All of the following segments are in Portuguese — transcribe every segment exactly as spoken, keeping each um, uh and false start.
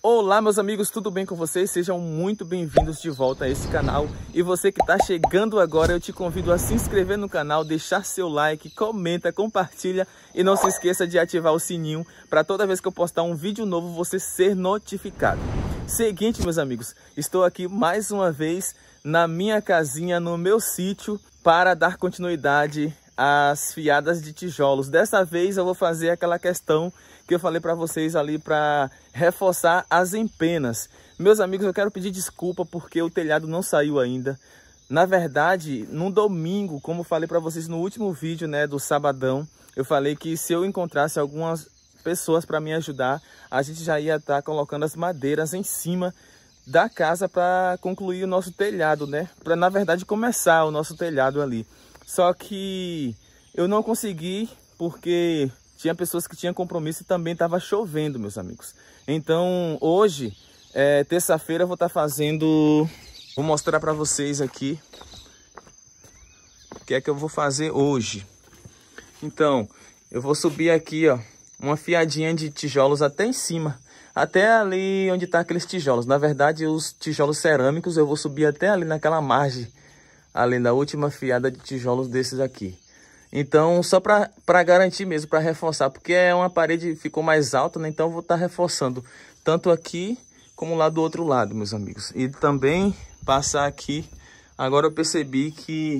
Olá meus amigos, tudo bem com vocês? Sejam muito bem-vindos de volta a esse canal. E você que está chegando agora, eu te convido a se inscrever no canal, deixar seu like, comenta, compartilha e não se esqueça de ativar o sininho para toda vez que eu postar um vídeo novo você ser notificado. Seguinte meus amigos, estou aqui mais uma vez na minha casinha, no meu sítio, para dar continuidade às fiadas de tijolos. Dessa vez eu vou fazer aquela questão que eu falei para vocês ali para reforçar as empenas. Meus amigos, eu quero pedir desculpa porque o telhado não saiu ainda. Na verdade, no domingo, como eu falei para vocês no último vídeo, né, do sabadão, eu falei que se eu encontrasse algumas pessoas para me ajudar, a gente já ia estar colocando as madeiras em cima da casa para concluir o nosso telhado, né? Para, na verdade, começar o nosso telhado ali. Só que eu não consegui porque tinha pessoas que tinham compromisso e também estava chovendo, meus amigos. Então, hoje, é, terça-feira, eu vou estar fazendo... Vou mostrar para vocês aqui o que é que eu vou fazer hoje. Então, eu vou subir aqui, ó, uma fiadinha de tijolos até em cima. Até ali onde tá aqueles tijolos. Na verdade, os tijolos cerâmicos eu vou subir até ali naquela margem, ali na última fiada de tijolos desses aqui. Então, só para garantir mesmo, para reforçar, porque é uma parede que ficou mais alta, né? Então eu vou estar reforçando tanto aqui como lá do outro lado, meus amigos. E também passar aqui, agora eu percebi que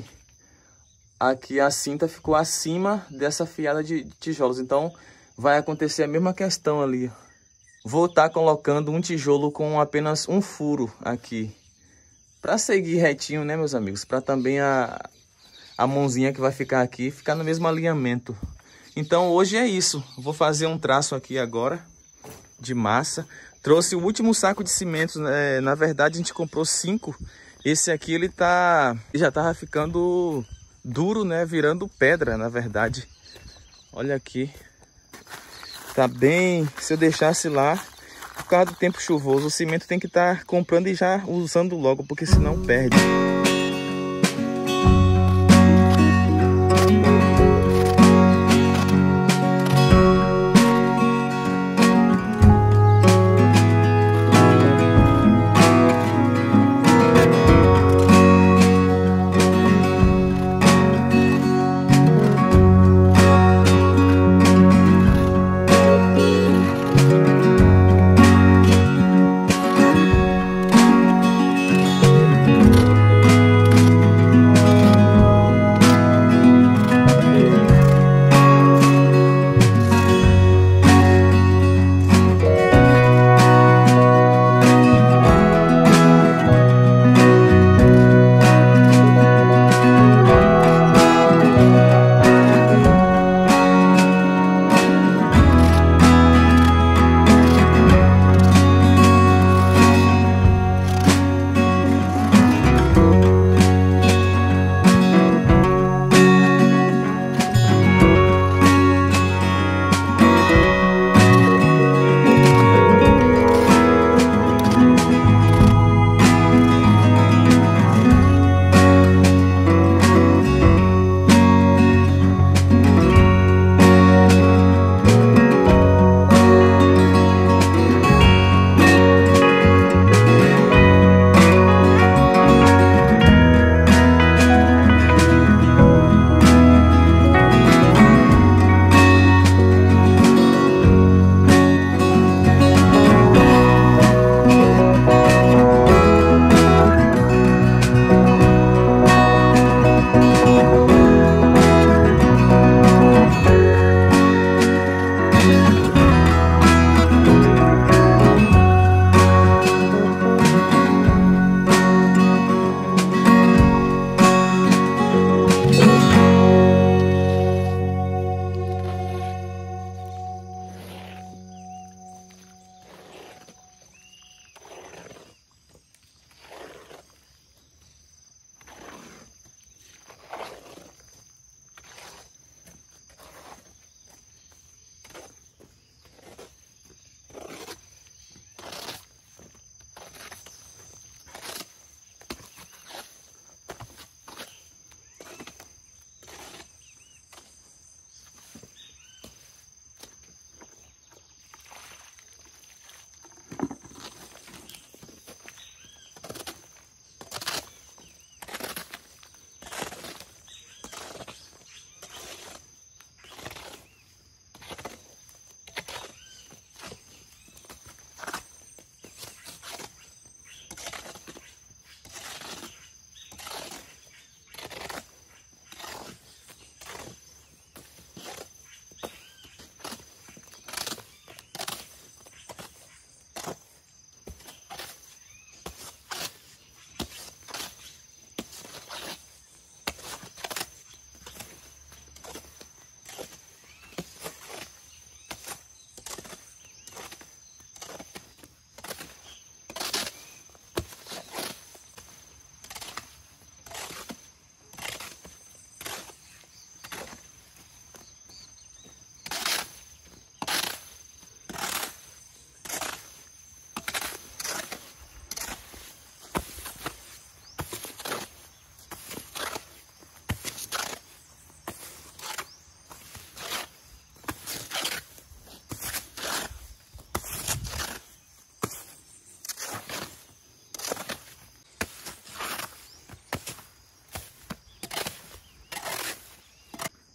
aqui a cinta ficou acima dessa fiada de tijolos. Então vai acontecer a mesma questão ali. Vou estar colocando um tijolo com apenas um furo aqui, para seguir retinho, né, meus amigos? Para também a... a mãozinha que vai ficar aqui, ficar no mesmo alinhamento. Então hoje é isso. Vou fazer um traço aqui agora de massa. Trouxe o último saco de cimentos, né? Na verdade a gente comprou cinco. Esse aqui ele tá, já tava ficando duro, né? Virando pedra, na verdade. Olha aqui. Tá bem, se eu deixasse lá, por causa do tempo chuvoso, o cimento tem que estar tá comprando e já usando logo, porque senão perde.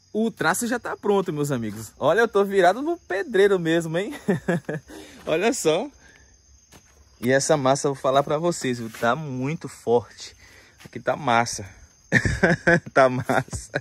O traço já tá pronto, meus amigos. Olha, eu tô virado no pedreiro mesmo, hein? Olha só. E essa massa, eu vou falar pra vocês, viu? Tá muito forte. Aqui tá massa. Tá massa.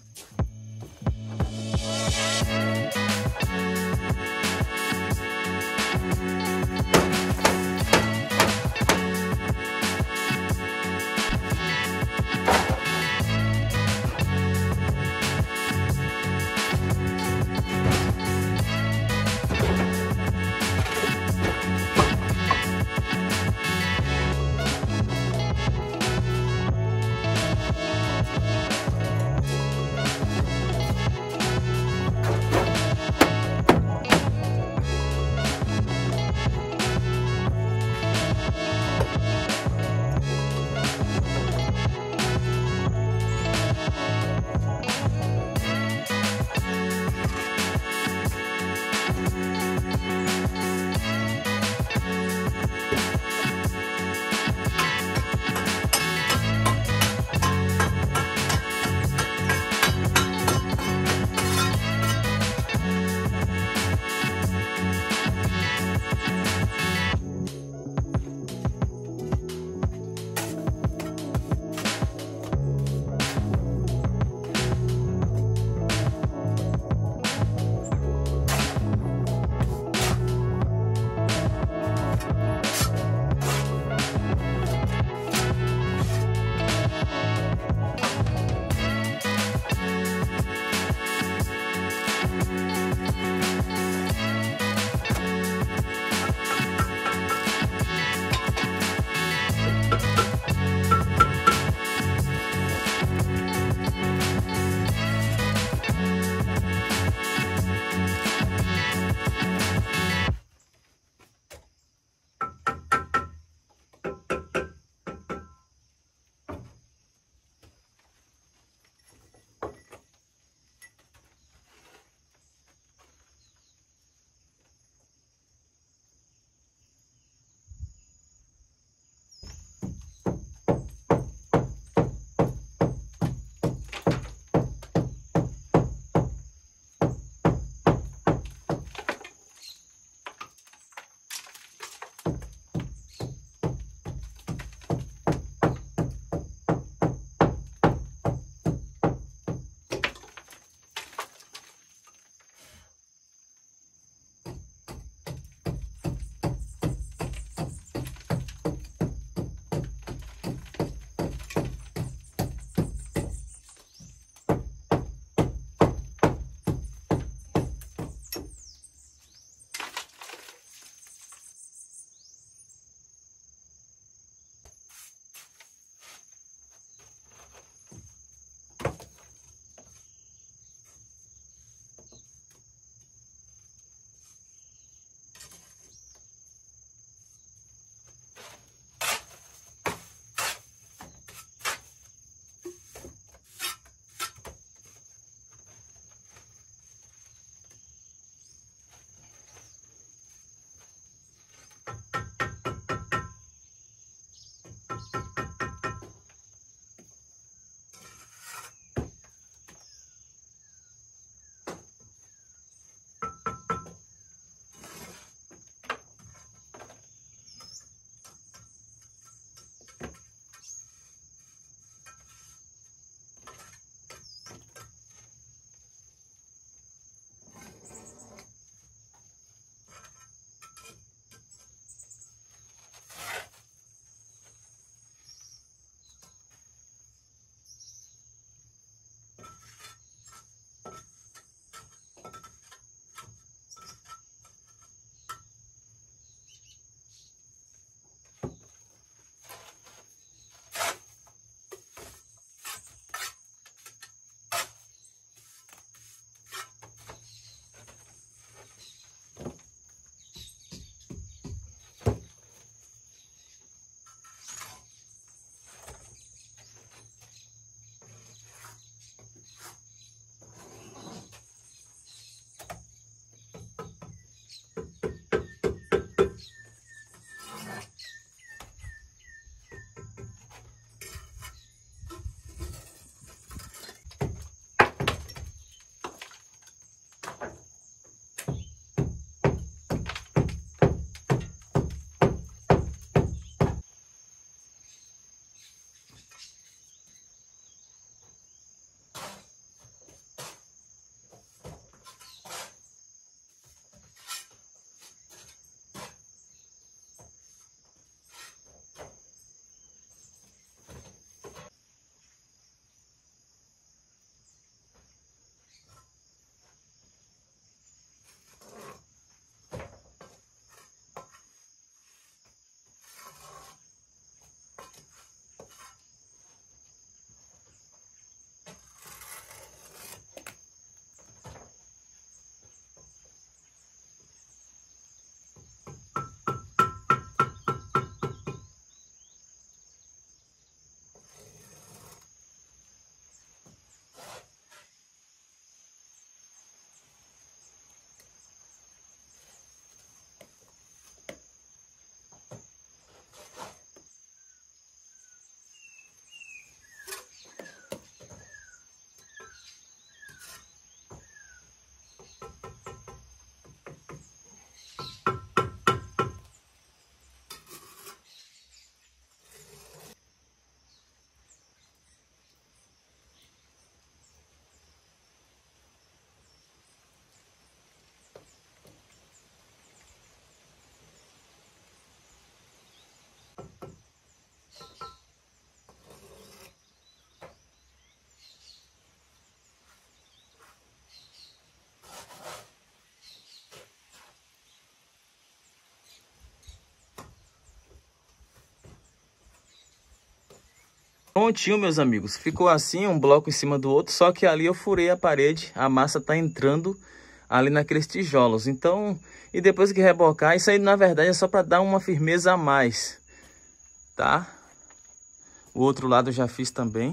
Prontinho, meus amigos. Ficou assim, um bloco em cima do outro, só que ali eu furei a parede, a massa tá entrando ali naqueles tijolos. Então, e depois que rebocar, isso aí na verdade é só para dar uma firmeza a mais, tá? O outro lado eu já fiz também.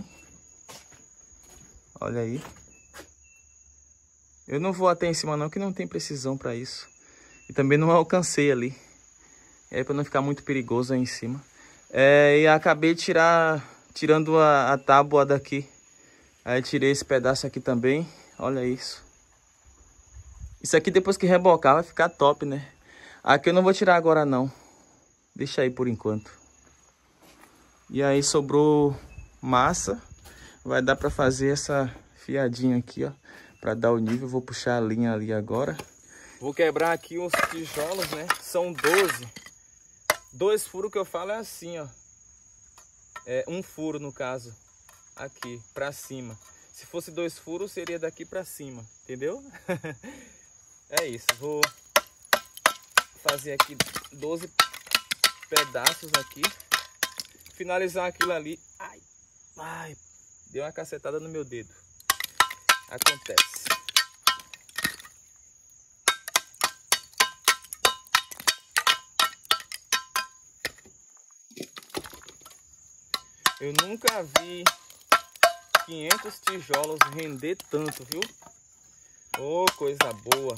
Olha aí. Eu não vou até em cima não, que não tem precisão para isso. E também não alcancei ali. É para não ficar muito perigoso aí em cima. É, e acabei de tirar, tirando a, a tábua daqui. Aí tirei esse pedaço aqui também. Olha isso. Isso aqui depois que rebocar vai ficar top, né? Aqui eu não vou tirar agora não. Deixa aí por enquanto. E aí sobrou massa. Vai dar para fazer essa fiadinha aqui, ó. Para dar o nível. Vou puxar a linha ali agora. Vou quebrar aqui os tijolos, né? São doze. Dois furos que eu falo é assim, ó. É um furo no caso. Aqui, para cima. Se fosse dois furos, seria daqui para cima. Entendeu? É isso. Vou fazer aqui doze pedaços aqui. Finalizar aquilo ali. Ai, ai. Deu uma cacetada no meu dedo. Acontece. Eu nunca vi quinhentos tijolos render tanto, viu? Oh, coisa boa.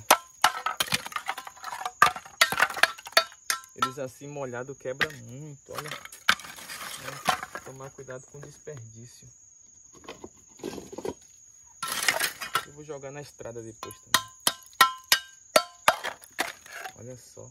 Eles assim molhado quebra muito, olha. É, tomar cuidado com o desperdício. Eu vou jogar na estrada depois também. Olha só.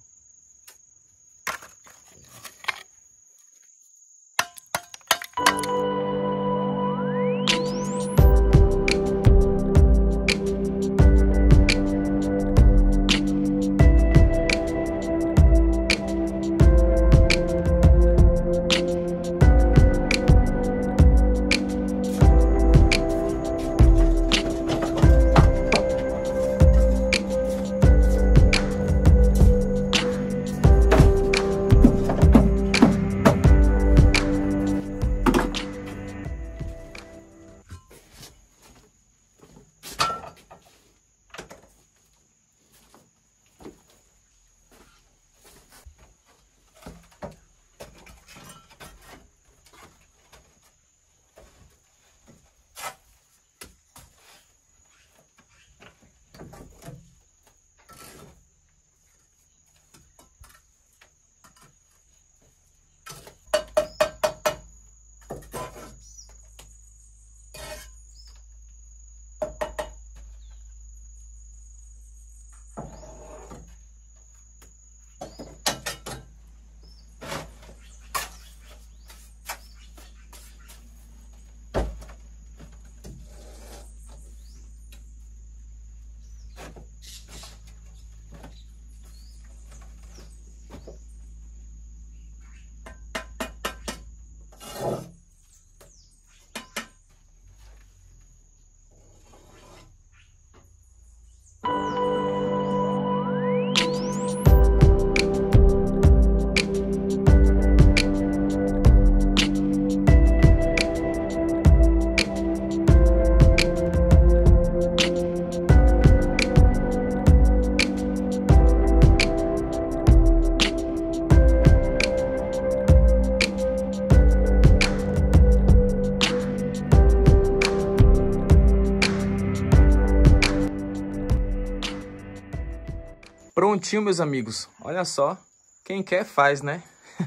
Prontinho, meus amigos. Olha só. Quem quer faz, né?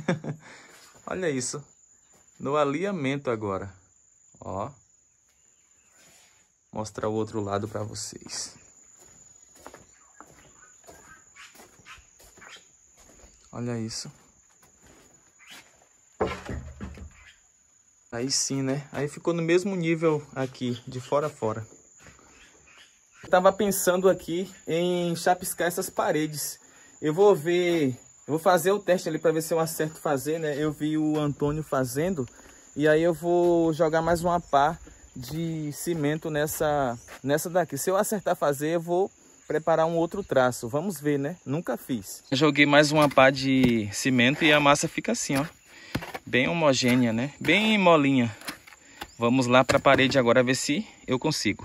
Olha isso. No alinhamento agora. Ó. Mostrar o outro lado para vocês. Olha isso. Aí sim, né? Aí ficou no mesmo nível aqui, de fora a fora. Tava pensando aqui em chapiscar essas paredes. Eu vou ver, eu vou fazer o teste ali para ver se eu acerto fazer, né? Eu vi o Antônio fazendo e aí eu vou jogar mais uma pá de cimento nessa, nessa daqui. Se eu acertar fazer, eu vou preparar um outro traço. Vamos ver, né? Nunca fiz. Joguei mais uma pá de cimento e a massa fica assim, ó. Bem homogênea, né? Bem molinha. Vamos lá para a parede agora ver se eu consigo.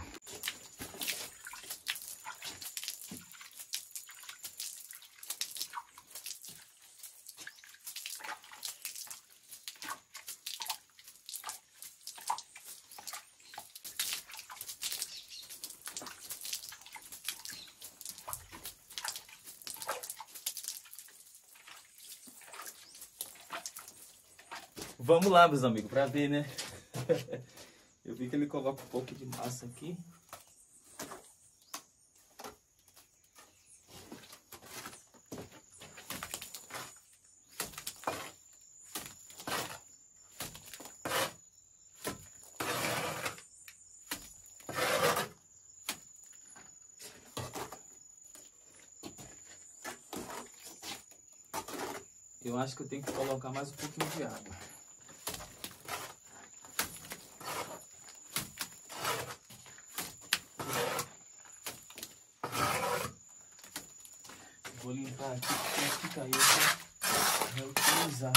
Vamos lá, meus amigos, para ver, né? Eu vi que ele coloca um pouco de massa aqui. Eu acho que eu tenho que colocar mais um pouquinho de água. Vou limpar aqui, porque aqui caiu para reutilizar.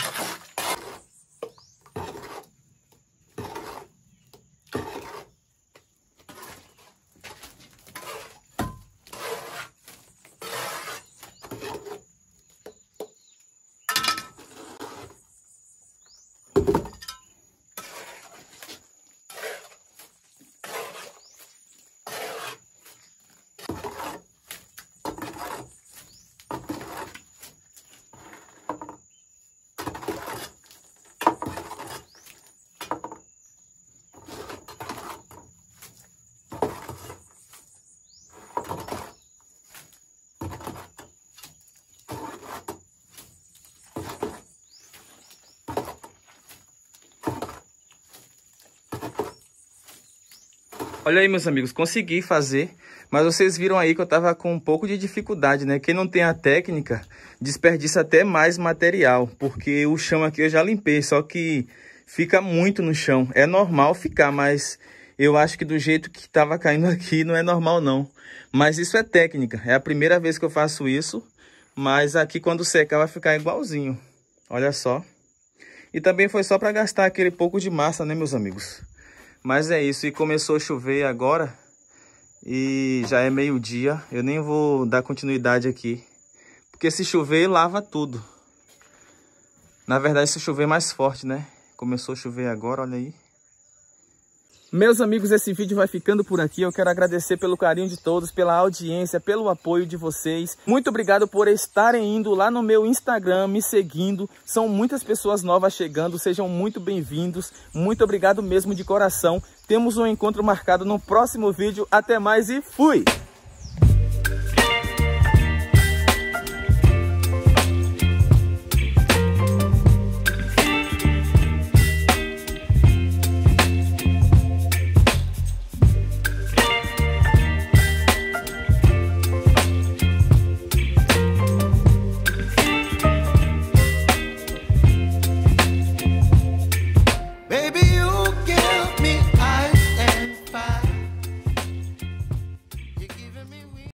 Olha aí, meus amigos, consegui fazer, mas vocês viram aí que eu tava com um pouco de dificuldade, né? Quem não tem a técnica, desperdiça até mais material, porque o chão aqui eu já limpei, só que fica muito no chão. É normal ficar, mas eu acho que do jeito que tava caindo aqui não é normal não. Mas isso é técnica, é a primeira vez que eu faço isso, mas aqui quando secar vai ficar igualzinho. Olha só. E também foi só para gastar aquele pouco de massa, né, meus amigos? Mas é isso, e começou a chover agora e já é meio-dia. Eu nem vou dar continuidade aqui, porque se chover, lava tudo. Na verdade, se chover mais forte, né? Começou a chover agora, olha aí. Meus amigos, esse vídeo vai ficando por aqui. Eu quero agradecer pelo carinho de todos, pela audiência, pelo apoio de vocês. Muito obrigado por estarem indo lá no meu Instagram, me seguindo. São muitas pessoas novas chegando, sejam muito bem-vindos. Muito obrigado mesmo de coração. Temos um encontro marcado no próximo vídeo. Até mais e fui!